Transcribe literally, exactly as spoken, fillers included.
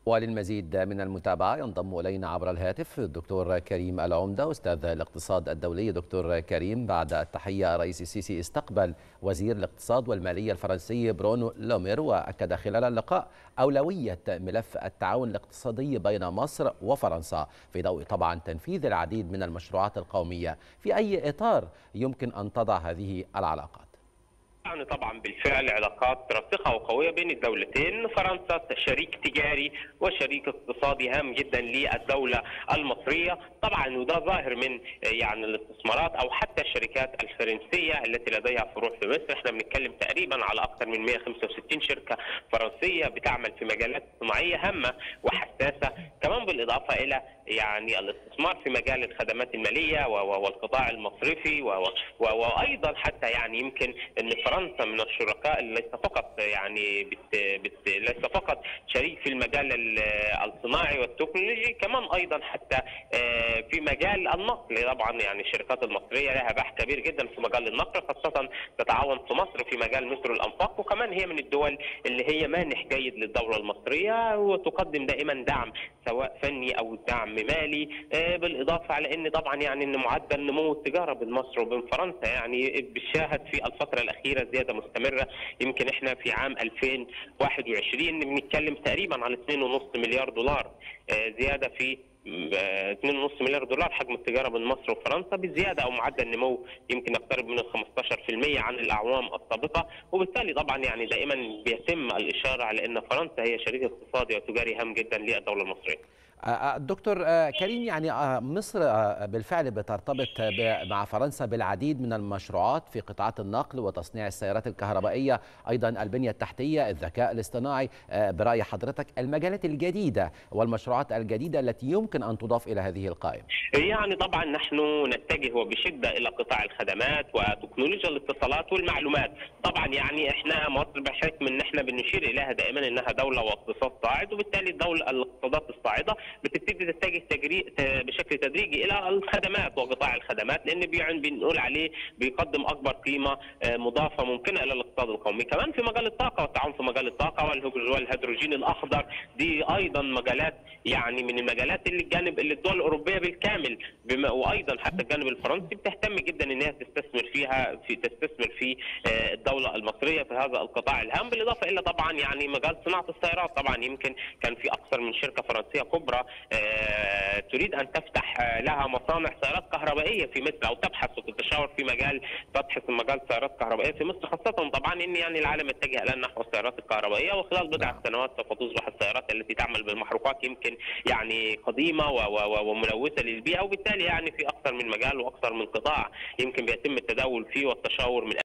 وللمزيد من المتابعة ينضم إلينا عبر الهاتف الدكتور كريم العمدة أستاذ الاقتصاد الدولي. دكتور كريم، بعد التحية، الرئيس السيسي استقبل وزير الاقتصاد والمالية الفرنسي برونو لومير، وأكد خلال اللقاء أولوية ملف التعاون الاقتصادي بين مصر وفرنسا في ضوء طبعا تنفيذ العديد من المشروعات القومية. في أي إطار يمكن أن تضع هذه العلاقات؟ يعني طبعا بالفعل علاقات راسخه وقويه بين الدولتين. فرنسا شريك تجاري وشريك اقتصادي هام جدا للدوله المصريه طبعا، وده ظاهر من يعني الاستثمارات او حتى الشركات الفرنسيه التي لديها فروع في مصر. احنا بنتكلم تقريبا على اكثر من مئة وخمسة وستين شركه فرنسيه بتعمل في مجالات صناعيه هامه وحساسه، كمان بالاضافه الى يعني الاستثمار في مجال الخدمات الماليه والقطاع المصرفي، وايضا حتى يعني يمكن ان فرنسا من الشركاء اللي ليس فقط يعني بت بت ليس فقط شريك في المجال الصناعي والتكنولوجي، كمان ايضا حتى في مجال النقل. طبعا يعني الشركات المصريه لها باع كبير جدا في مجال النقل، خاصه تتعاون في مصر في مجال مترو الانفاق، وكمان هي من الدول اللي هي مانح جيد للدوله المصريه وتقدم دائما دعم سواء فني او دعم مالي، بالاضافه على ان طبعا يعني ان معدل نمو التجاره بين مصر وبين فرنسا يعني بيشاهد في الفتره الاخيره زياده مستمره. يمكن احنا في عام ألفين وواحد وعشرين بنتكلم تقريبا على اثنين فاصلة خمسة مليار دولار زياده في اثنين فاصلة خمسة مليار دولار حجم التجاره بين مصر وفرنسا، بزياده او معدل نمو يمكن يقترب من خمسة عشر بالمئة عن الاعوام السابقه. وبالتالي طبعا يعني دائما بيتم الاشاره على ان فرنسا هي شريك اقتصادي وتجاري هام جدا للدوله المصريه. دكتور كريم، يعني مصر بالفعل بترتبط مع فرنسا بالعديد من المشروعات في قطاعات النقل وتصنيع السيارات الكهربائية، أيضا البنية التحتية، الذكاء الاصطناعي. برأي حضرتك المجالات الجديدة والمشروعات الجديدة التي يمكن أن تضاف إلى هذه القائمة؟ يعني طبعا نحن نتجه وبشدة إلى قطاع الخدمات وتكنولوجيا الاتصالات والمعلومات. طبعا يعني احنا مصر بحكم ان احنا بنشير اليها دائما انها دوله واقتصاد صاعد، وبالتالي الدوله الاقتصادات الصاعده بتبتدي تتجه تجري بشكل تدريجي الى الخدمات وقطاع الخدمات، لان بنقول عليه بيقدم اكبر قيمه مضافه ممكنه الى الاقتصاد القومي. كمان في مجال الطاقه والتعاون في مجال الطاقه والهيدروجين الاخضر، دي ايضا مجالات يعني من المجالات اللي الجانب اللي الدول الاوروبيه بالكامل بما وايضا حتى الجانب الفرنسي بتهتم جدا ان هي تستثمر فيها في تستثمر في الدوله المصريه في هذا القطاع الهام، بالاضافه الى طبعا يعني مجال صناعه السيارات. طبعا يمكن كان في اكثر من شركه فرنسيه كبرى تريد ان تفتح لها مصانع سيارات كهربائيه في مصر، او تبحث وتتشاور في مجال فتح في مجال سيارات كهربائيه في مصر، خاصه طبعا ان يعني العالم اتجه الان نحو السيارات الكهربائيه، وخلال بضع سنوات سوف تصبح السيارات التي تعمل بالمحروقات يمكن يعني قديمه وملوثه للبيئه. وبالتالي يعني في اكثر من مجال واكثر من قطاع يمكن بيتم التداول فيه والتشاور من